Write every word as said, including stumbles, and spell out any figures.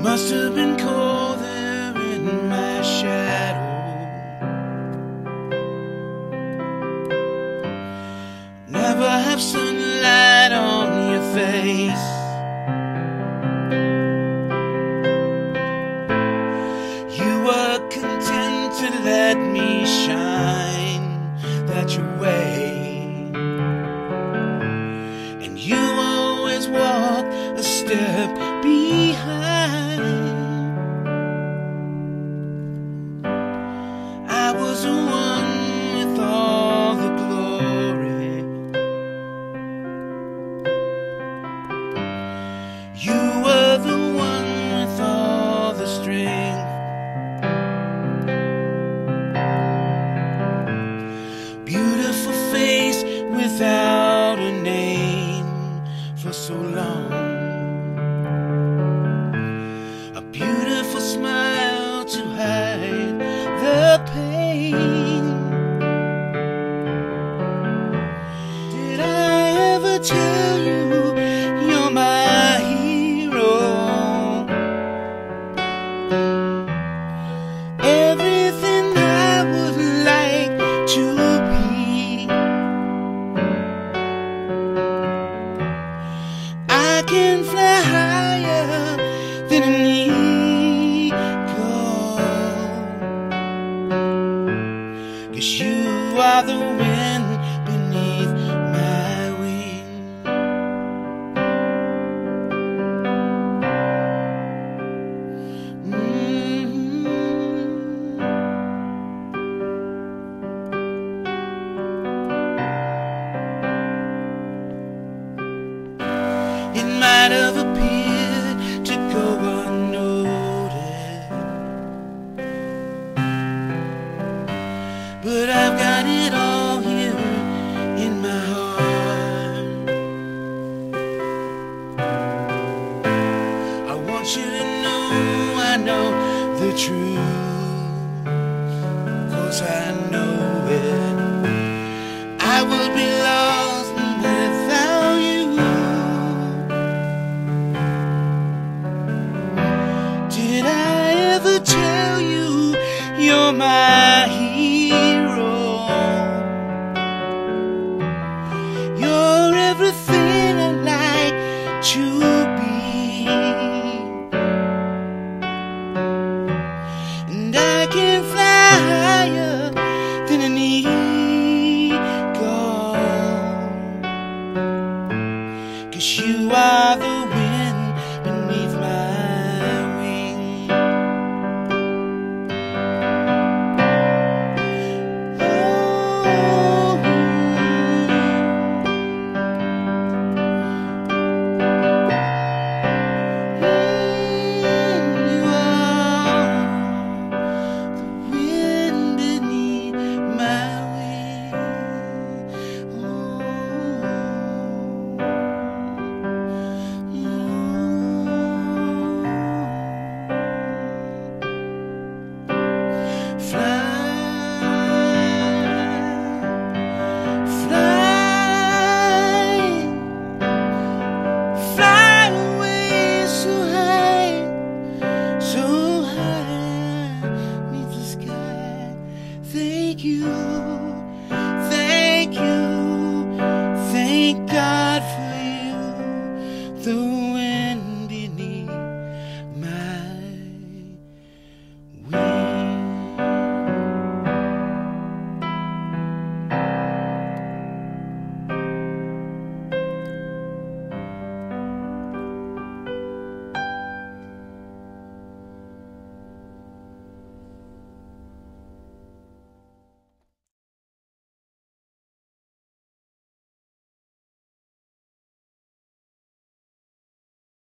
must have been cold there in my shadow. Never have sunlight on your face. You were content to let me shine that your way, and you always walked a step behind. I was the one with all the glory. You were the one with all the strength. Beautiful face without a name for so long. A beautiful smile to hide the pain. Did I ever tell you you're my hero? Everything I would like to be. I can fly higher than an eagle, 'cause you are the wind beneath my wing. Mm-hmm. It might have appeared to go unnoticed, but I've got it all here in my heart. I want you to know I know the truth, 'cause I know it. I would be lost without you. Did I ever tell you you're my hero? You're everything I like to be, and I can fly higher than an eagle, 'cause you are the wind